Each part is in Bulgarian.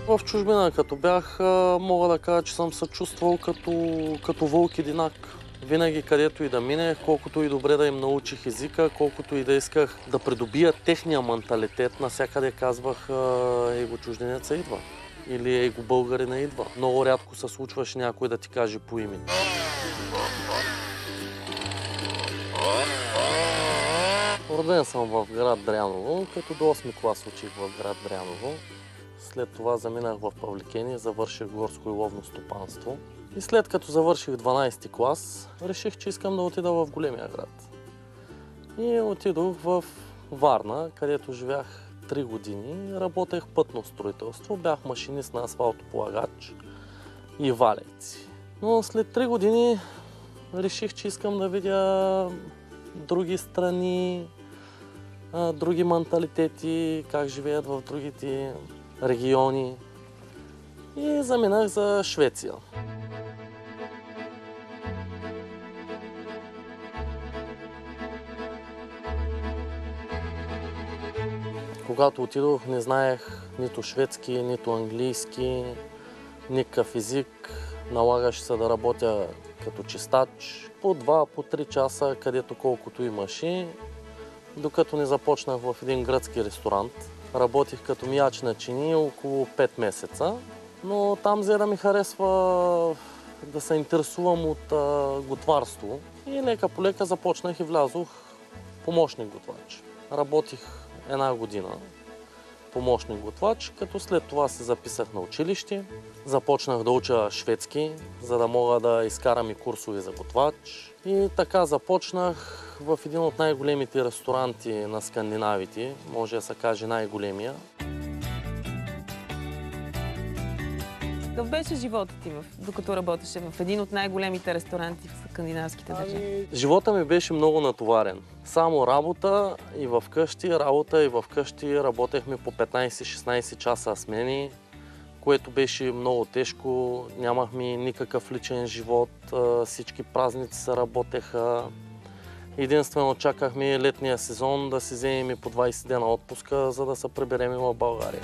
В чужбина, като бях, мога да кажа, че съм се чувствал като вълк единак. Винаги където и да минех, колкото и добре да им научих езика, колкото и да исках да придобия техния менталитет, навсякъде казвах, его чужденеца идва. Или его българина идва. Много рядко се случваше някой да ти каже по име. Роден съм в град Дряново, като до 8 клас учих в град Дряново. След това заминах в Павликени, завърших горско и ловно стопанство. И след като завърших 12-ти клас, реших, че искам да отида в големия град. И отидох в Варна, където живях 3 години. Работех пътно строителство, бях машинист на асфалтополагач и валеци. Но след 3 години реших, че искам да видя други страни, други менталитети, как живеят в другите региони. И заминах за Швеция. Когато отидох, не знаех нито шведски, нито английски, никакъв език. Налагаше се да работя като чистач по 2, по 3 часа, където колкото имаше, докато не започнах в един гръцки ресторант. Работих като мияч на чини около 5 месеца, но там взе да ми харесва да се интересувам от готварство. И лека по лека започнах и влязох помощник готвач. Работих 1 година помощник готвач, като след това се записах на училище. Започнах да уча шведски, за да мога да изкарам и курсове за готвач. И така започнах в един от най-големите ресторанти на Скандинавите, може да се каже най-големия. Какъв беше животът ти, докато работеше в един от най-големите ресторанти в скандинавските държави? Живота ми беше много натоварен. Само работа и в къщи, работехме по 15-16 часа смени, което беше много тежко. Нямахме никакъв личен живот, всички празници се работеха. Единствено чакахме летния сезон да си вземем по 20 дена отпуска, за да се приберем в България.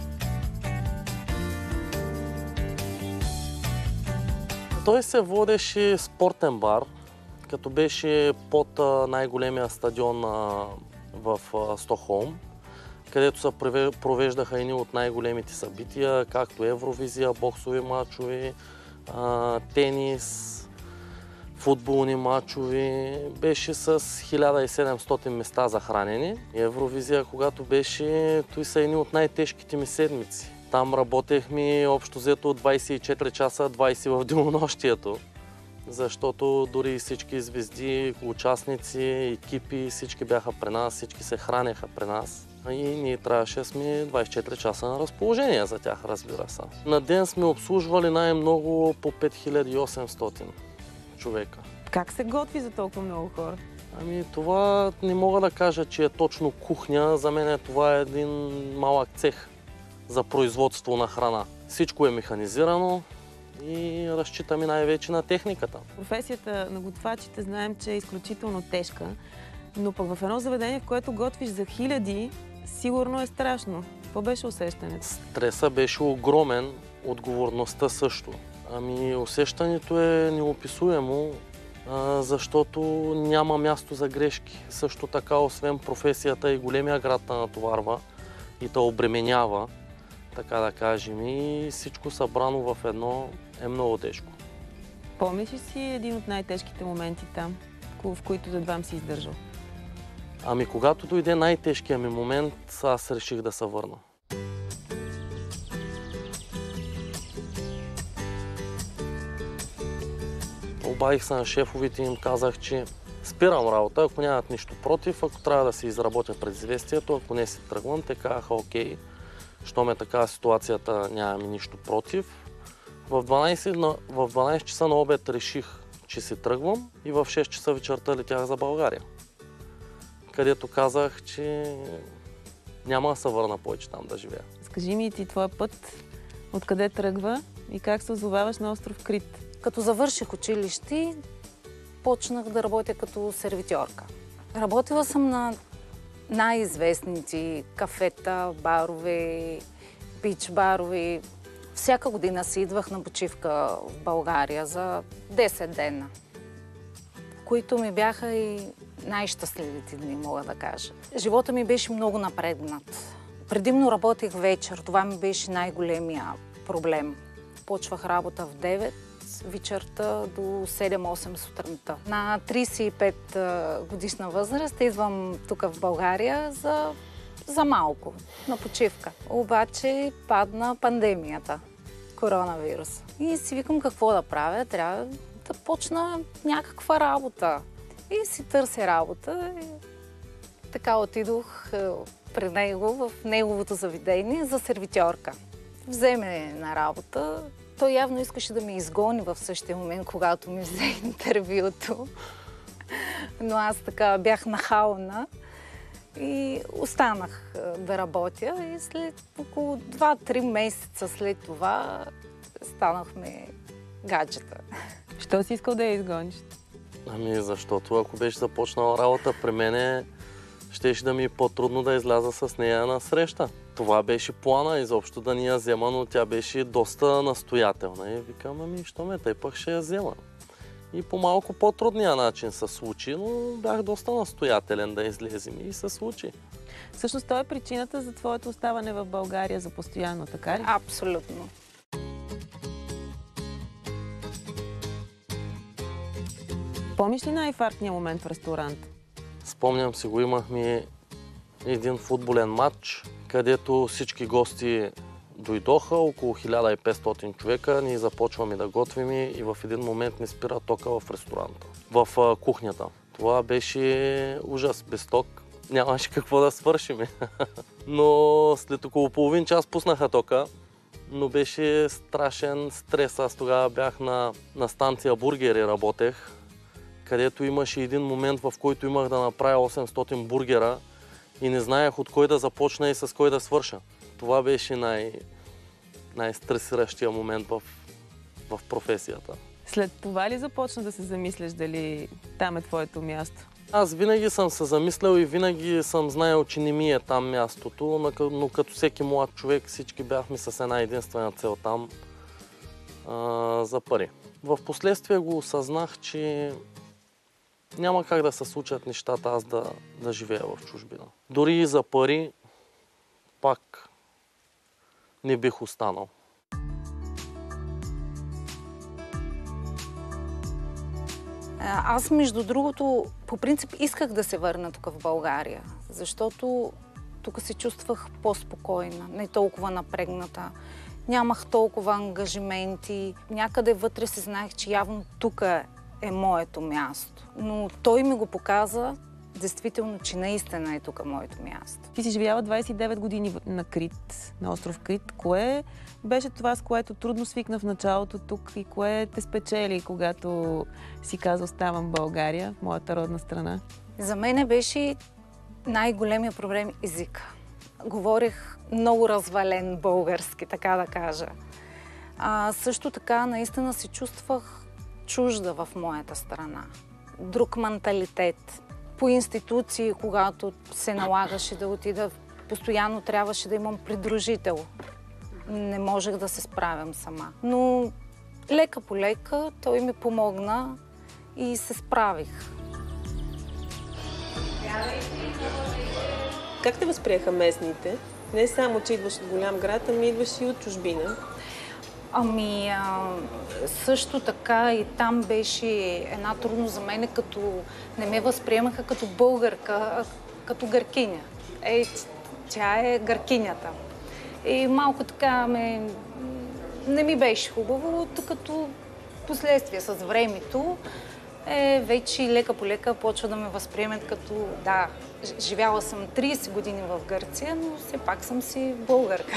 Той се водеше спортен бар, като беше под най-големия стадион в Стокхолм, където се провеждаха едни от най-големите събития, както Евровизия, боксови мачове, тенис, футболни мачове. Беше с 1700 места за хранене. Евровизия, когато беше, той са едни от най-тежките ми седмици. Там работехме общо взето 24 часа, 20 в денонощието, защото дори всички звезди, участници, екипи, всички бяха при нас, всички се хранеха при нас. И ние трябваше да сме 24 часа на разположение за тях, разбира се. На ден сме обслужвали най-много по 5800 човека. Как се готви за толкова много хора? Това не мога да кажа, че е точно кухня. За мен това е един малък цех за производство на храна. Всичко е механизирано и разчитаме най-вече на техниката. Професията на готвачите знаем, че е изключително тежка, но пък в едно заведение, в което готвиш за хиляди, сигурно е страшно. Какво беше усещането? Стресът беше огромен, отговорността също. Усещането е неописуемо, защото няма място за грешки. Също така, освен професията, и големия град те натоварва и те обременява, така да кажем, и всичко събрано в едно е много тежко. Помниш ли си един от най-тежките моменти там, в които едва си издържал? Когато дойде най-тежкият ми момент, аз реших да се върна. Обадих се на шефовите и им казах, че спирам работа, ако нямат нищо против, ако трябва да си изработя предизвестието, ако не си тръгвам, те казаха окей, щом е така ситуацията, нямаме нищо против. В 12 часа на обед реших, че си тръгвам и в 6 часа вечерта летях за България, където казах, че няма да се върна повече там да живея. Скажи ми ти твоя път, откъде тръгва и как се озоваваш на остров Крит? Като завърших училище, почнах да работя като сервитьорка. Работила съм на най-известните кафета, барове, бич барове. Всяка година си идвах на почивка в България за 10 дена, които ми бяха и най-щастливите дни, мога да кажа. Живота ми беше много напрегнат. Предимно работех вечер, това ми беше най-големия проблем. Почвах работа в 9 вечерта до 7-8 сутринта. На 35 годишна възраст идвам тук в България за малко, на почивка. Обаче падна пандемията, коронавирус. И си викам какво да правя, трябва да почна някаква работа. И си търся работа. И така отидох при него в неговото заведение за сервитьорка. Вземе на работа. Той явно искаше да ме изгони в същия момент, когато ми взе интервюто. Но аз така бях нахална и останах да работя. И след около 2-3 месеца след това станахме гаджета. Що си искал да я изгониш? Ами защото ако беше започнала работа при мене, щеше да ми е по-трудно да изляза с нея на среща. Това беше плана изобщо да ни я взема, но тя беше доста настоятелна. И викам, ами що ме, тъй пък ще я взема. И по малко по-трудния начин се случи, но бях доста настоятелен да излезем и се случи. Всъщност това е причината за твоето оставане в България за постоянно, така ли? Абсолютно. Помниш ли най-фартния момент в ресторант? Спомням си го, имахме един футболен матч, където всички гости дойдоха, около 1500 човека, ние започваме да готвим и в един момент ни спира тока в ресторанта, в кухнята. Това беше ужас, без ток нямаше какво да свършим. Но след около половин час пуснаха тока, но беше страшен стрес. Аз тогава бях на станция бургери, работех, където имаше един момент, в който имах да направя 800 бургера и не знаех от кой да започна и с кой да свърша. Това беше най-стресиращия момент в професията. След това ли започна да се замисляш дали там е твоето място? Аз винаги съм се замислял и винаги съм знаел, че не ми е там мястото, но като всеки млад човек всички бяхме с една единствена цел там за пари. В последствие го осъзнах, че няма как да се случат нещата аз да живея в чужбина. Дори и за пари пак не бих останал. Аз, между другото, по принцип исках да се върна тук в България, защото тук се чувствах по-спокойна, не толкова напрегната. Нямах толкова ангажименти. Някъде вътре се знаех, че явно тук е моето място. Но той ми го показа, действително, че наистина е тук моето място. Ти си живяла 29 години на Крит, на остров Крит. Кое беше това, с което трудно свикна в началото тук и кое те спечели, когато си казал оставам в България, в моята родна страна? За мен беше най-големия проблем езика. Говорех много развален български, така да кажа. Също така, наистина се чувствах чужда в моята страна. Друг менталитет. По институции, когато се налагаше да отида, постоянно трябваше да имам придружител. Не можех да се справям сама. Но лека по лека той ми помогна и се справих. Как те възприеха местните? Не само, че идваш от голям град, ами идваш и от чужбина. Също така и там беше една трудност за мен, като не ме възприемаха като българка, а като гъркиня. Тя е гъркинята. И малко така не ми беше хубаво, като последствие с времето вече лека по лека почва да ме възприемат като да, живяла съм 30 години в Гърция, но все пак съм си българка.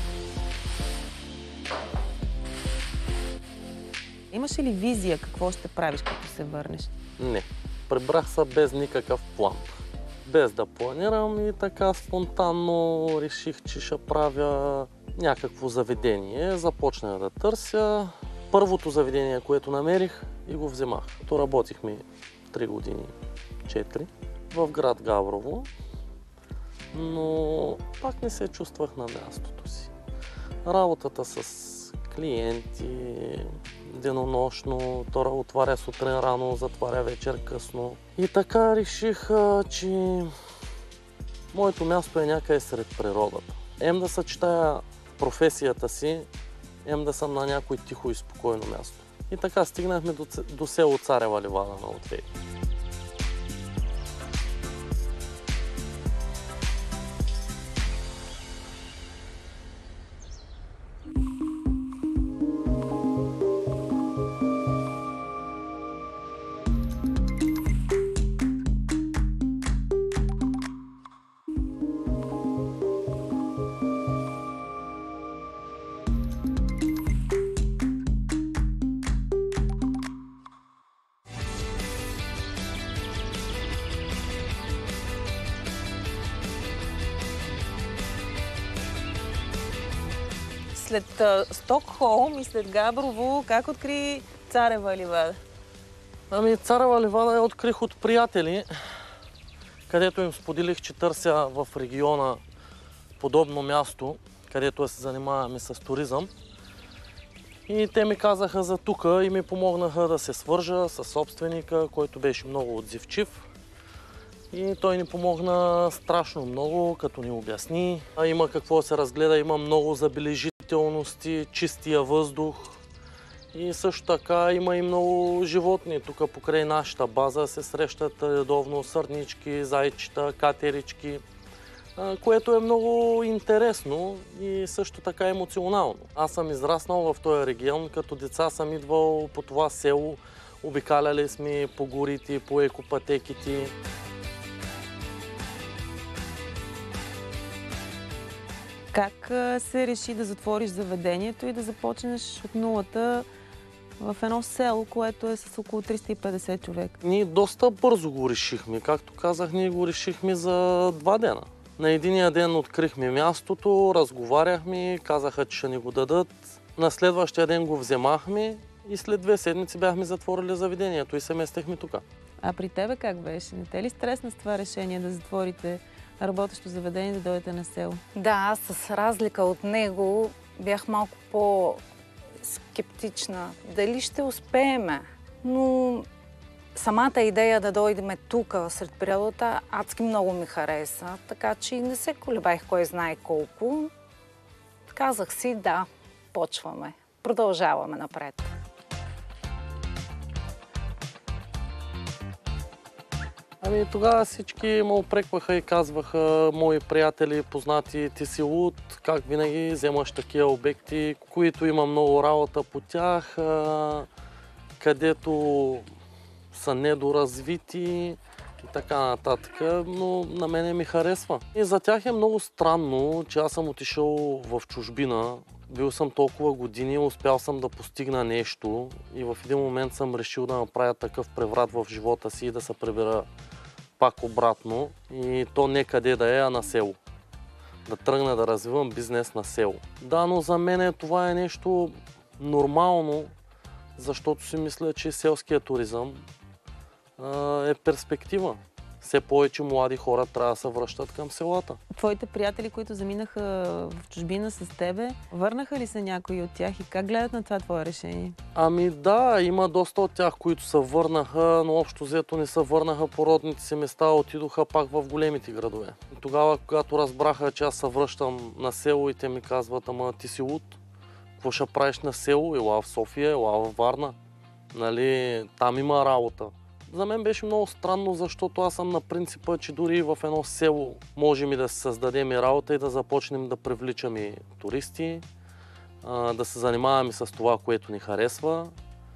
Имаш ли визия какво ще правиш, като се върнеш? Не. Прибрах се без никакъв план. Без да планирам и така спонтанно реших, че ще правя някакво заведение. Започнах да търся. Първото заведение, което намерих и го вземах. То работихме 3 години, 4 в град Габрово, но пак не се чувствах на мястото си. Работата с клиенти, денонощно, то отваря сутрин рано, затваря вечер късно. И така реших, че моето място е някъде сред природата. Да съчетая професията си, да съм на някой тихо и спокойно място. И така стигнахме до село Царева ливада на Лотвей. След Стокхолм и след Габрово, как откри Царева ливада? Царева ливада я открих от приятели, където им споделих, че търся в региона подобно място, където се занимаваме с туризъм. И те ми казаха за тука и ми помогнаха да се свържа с собственика, който беше много отзивчив. И той ни помогна страшно много, като ни обясни. Има какво да се разгледа, има много забележителности, чистия въздух. И също така има и много животни. Тук покрай нашата база се срещат редовно сърнички, зайчета, катерички, което е много интересно и също така емоционално. Аз съм израснал в този регион, като деца съм идвал по това село, обикаляли сме по горите, по екопътеките. Как се реши да затвориш заведението и да започнеш от нулата в едно село, което е с около 350 човека? Ние доста бързо го решихме. Както казах, ние го решихме за 2 дена. На единия ден открихме мястото, разговаряхме, казаха, че ще ни го дадат. На следващия ден го вземахме и след 2 седмици бяхме затворили заведението и се местехме тук. А при тебе как беше? Не те ли стресна с това решение да затворите работещо заведение и да дойдете на село? Да, с разлика от него бях малко по-скептична. Дали ще успееме? Но самата идея да дойдем тук, сред природата, адски много ми хареса. Така че не се колебаех кой знае колко. Казах си, да, почваме. Продължаваме напред. Тогава всички ме упрекваха и казваха, мои приятели, познати, ти си луд, как винаги вземаш такива обекти, които има много работа по тях, където са недоразвити и така нататък, но на мене ми харесва. И за тях е много странно, че аз съм отишъл в чужбина, бил съм толкова години, успял съм да постигна нещо и в един момент съм решил да направя такъв преврат в живота си и да се прибера пак обратно и то не къде да е, а на село. Да тръгна да развивам бизнес на село. Да, но за мен това е нещо нормално, защото си мисля, че селският туризъм е перспектива. Все повече млади хора трябва да се връщат към селата. Твоите приятели, които заминаха в чужбина с тебе, върнаха ли се някои от тях и как гледат на това твое решение? Да, има доста от тях, които се върнаха, но общо взето не се върнаха по родните си места, отидоха пак в големите градове. И тогава, когато разбраха, че аз се връщам на село и те ми казват, ама ти си луд, какво ще правиш на село? Ела в София, ела в Варна. Нали, там има работа. За мен беше много странно, защото аз съм на принципа, че дори в едно село можем и да се създадем и работа и да започнем да привличаме туристи, да се занимаваме с това, което ни харесва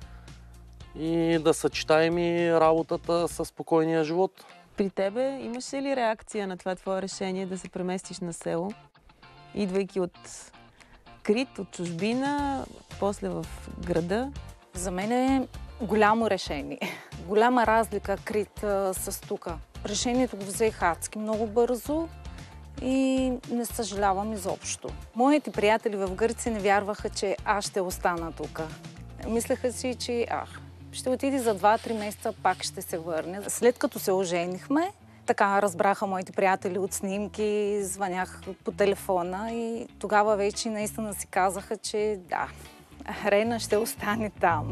и да съчетаем и работата със спокойния живот. При тебе имаше ли реакция на това твое решение да се преместиш на село, идвайки от Крит, от чужбина, после в града? За мен е голямо решение. Голяма разлика Крит с тука. Решението го взех адски много бързо и не съжалявам изобщо. Моите приятели в Гърция не вярваха, че аз ще остана тук. Мислеха си, че ще отиде за 2-3 месеца, пак ще се върне. След като се оженихме, Така разбраха моите приятели от снимки, звънях по телефона и тогава вече наистина си казаха, че да, Рена ще остане там.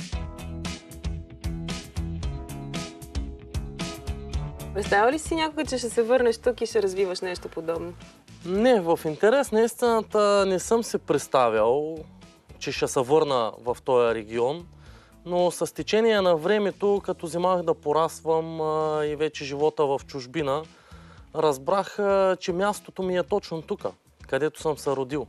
Представя ли си някога, че ще се върнеш тук и ще развиваш нещо подобно? Не, в интерес на истината не съм се представял, че ще се върна в този регион, но с течение на времето, като вземах да порасвам и вече живота в чужбина, разбрах, че мястото ми е точно тук, където съм се родил.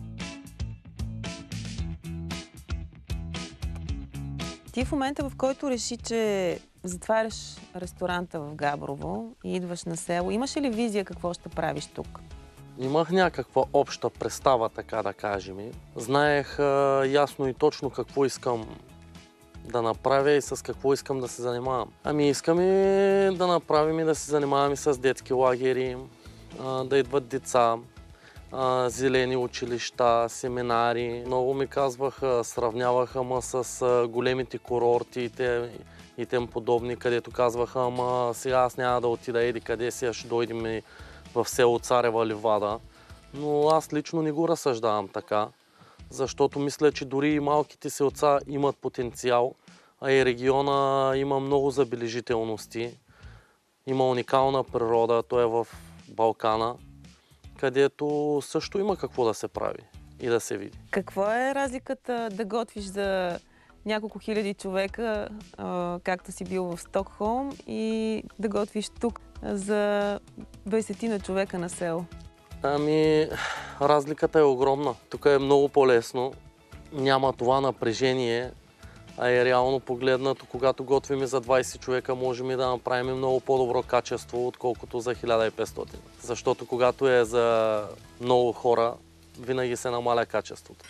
Ти в момента, в който реши, че затваряш ресторанта в Габрово и идваш на село, имаш ли визия какво ще правиш тук? Имах някаква обща представа, така да кажем. Знаех ясно и точно какво искам да направя и с какво искам да се занимавам. Искам и да направим и да се занимаваме с детски лагери, да идват деца, зелени училища, семинари. Много ми казваха, сравняваха ме с големите курорти и тем подобни, където казваха, ама сега аз няма да отида еди къде си, ще дойдем в село Царева ливада. Но аз лично не го разсъждавам така, защото мисля, че дори и малките селца имат потенциал, а и региона има много забележителности. Има уникална природа, той е в Балкана, където също има какво да се прави и да се види. Какво е разликата да готвиш за няколко хиляди човека, както си бил в Стокхолм, и да готвиш тук за 20 човека на село? Разликата е огромна. Тук е много по-лесно. Няма това напрежение, а е реално погледнато, когато готвим за 20 човека, можем да направим много по-добро качество, отколкото за 1500. Защото когато е за много хора, винаги се намаля качеството.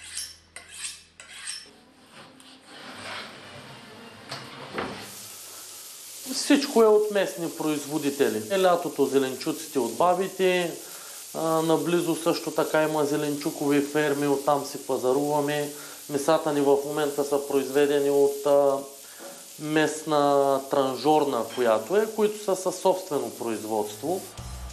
Всичко е от местни производители. Лятото зеленчуците от бабите, наблизо също така има зеленчукови ферми, оттам си пазаруваме. Месата ни в момента са произведени от местна транжорна, които са със собствено производство.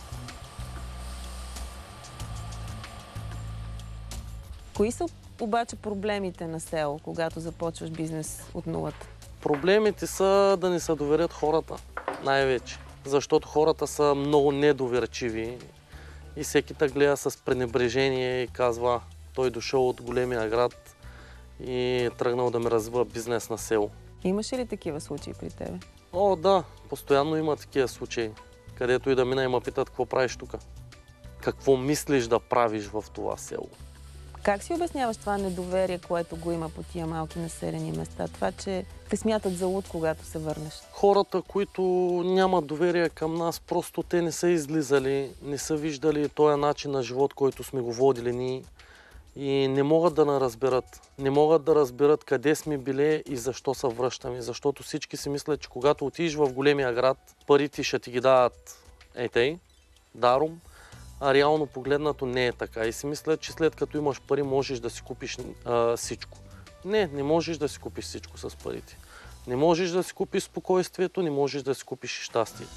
Кои са обаче проблемите на село, когато започваш бизнес от нулата? Проблемите са да не се доверят хората, най-вече. Защото хората са много недоверчиви и всеки те гледа с пренебрежение и казва, той дошъл от големия град и е тръгнал да ми развива бизнес на село. Имаше ли такива случаи при тебе? О, да, постоянно има такива случаи, където и да мина и ме питат какво правиш тук. Какво мислиш да правиш в това село? Как си обясняваш това недоверие, което го има по тия малки населени места? Това, че те смятат за луд, когато се върнеш? Хората, които нямат доверие към нас, просто те не са излизали, не са виждали този начин на живот, който сме го водили ние и не могат да разберат. Не могат да разберат къде сме били и защо се връщаме. Защото всички си мислят, че когато отидеш в големия град, парите ще ти ги дадат даром. А реално погледнато не е така. И си мисля, че след като имаш пари, можеш да си купиш всичко. Не можеш да си купиш всичко с парите. Не можеш да си купиш спокойствието, не можеш да си купиш щастието.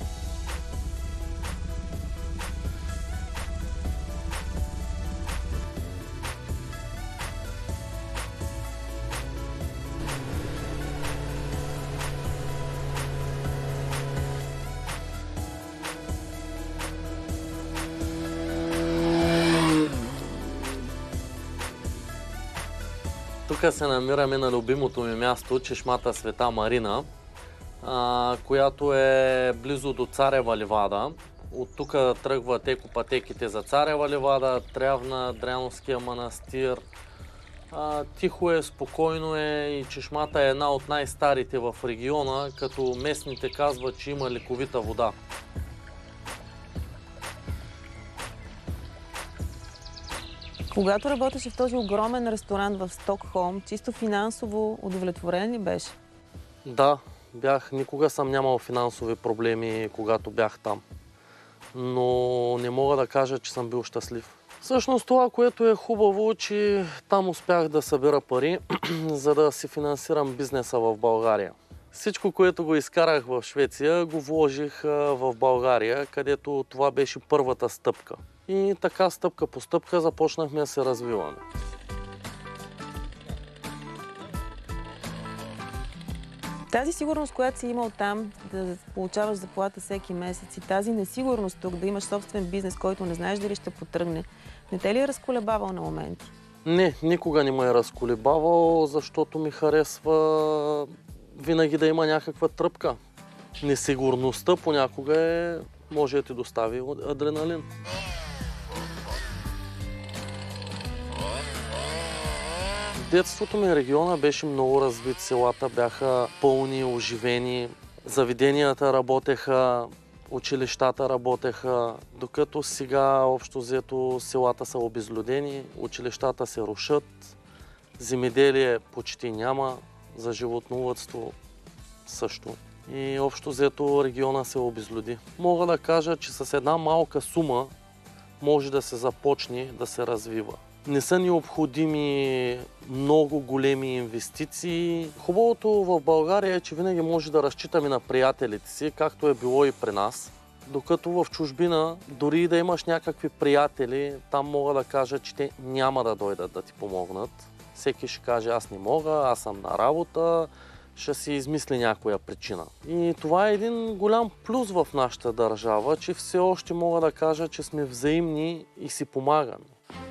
Тук се намираме на любимото ми място, чешмата Света Марина, която е близо до Царева ливада. От тук тръгват екопътеките за Царева ливада, Трявна, Дряновския манастир. Тихо е, спокойно е и чешмата е една от най-старите в региона, като местните казват, че има лековита вода. Когато работеше в този огромен ресторант в Стокхолм, чисто финансово удовлетворен ли беше? Да, никога съм нямал финансови проблеми, когато бях там. Но не мога да кажа, че съм бил щастлив. Всъщност това, което е хубаво, че там успях да събера пари, за да си финансирам бизнеса в България. Всичко, което го изкарах в Швеция, го вложих в България, където това беше първата стъпка. И така стъпка по стъпка започнахме да се развиваме. Тази сигурност, която си имал там, да получаваш заплата всеки месец и тази несигурност тук, да имаш собствен бизнес, който не знаеш дали ще потръгне, не те ли е разколебавал на моменти? Не, никога не ме е разколебавал, защото ми харесва винаги да има някаква тръпка. Несигурността понякога може да ти достави адреналин. Детството ми региона беше много развит, селата бяха пълни, оживени, заведенията работеха, училищата работеха, докато сега общо взето селата са обезлюдени, училищата се рушат, земеделие почти няма, за животновъдство също. И общо взето региона се обезлюди. Мога да кажа, че с една малка сума може да се започне да се развива. Не са необходими много големи инвестиции. Хубавото в България е, че винаги може да разчитаме на приятелите си, както е било и при нас. Докато в чужбина, дори да имаш някакви приятели, там мога да кажа, че те няма да дойдат да ти помогнат. Всеки ще каже, аз не мога, аз съм на работа, ще си измисли някоя причина. И това е един голям плюс в нашата държава, че все още мога да кажа, че сме взаимни и си помагаме.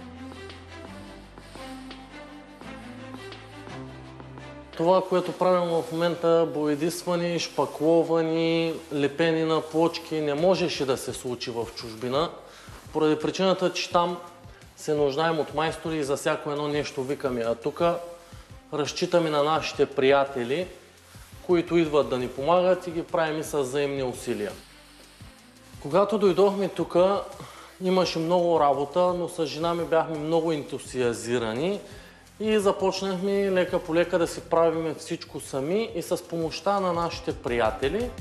Това, което правим в момента, боядисвани, шпакловани, лепени на плочки, не можеше да се случи в чужбина, поради причината, че там се нуждаем от майстори и за всяко едно нещо викаме. А тук разчитаме на нашите приятели, които идват да ни помагат и ги правим с взаимни усилия. Когато дойдохме тук, имаше много работа, но с жена ми бяхме много ентусиазирани и започнахме лека по лека да си правим всичко сами и с помощта на нашите приятели.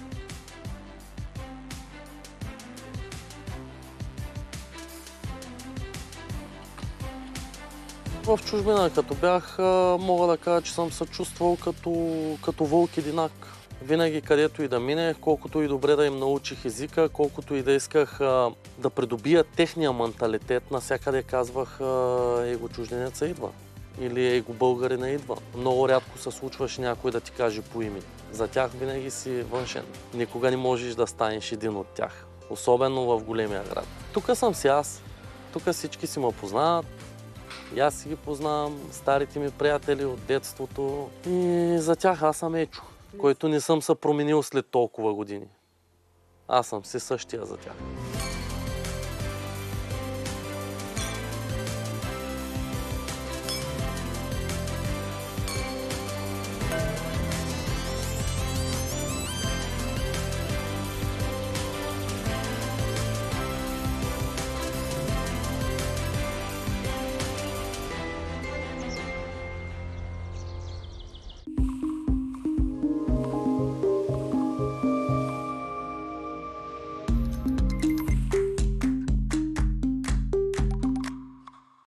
В чужбина, като бях, мога да кажа, че съм се чувствал като вълк единак. Винаги където и да минех, колкото и добре да им научих езика, колкото и да исках да придобия техния менталитет, навсякъде казвах, его чужденеца идва. Или его българина идва. Много рядко се случваше някой да ти каже по име. За тях винаги си външен. Никога не можеш да станеш един от тях. Особено в големия град. Тук съм си аз. Тук всички си ме познават. И аз си ги познавам, старите ми приятели от детството. И за тях аз съм Ечо, който не съм се променил след толкова години. Аз съм си същия за тях.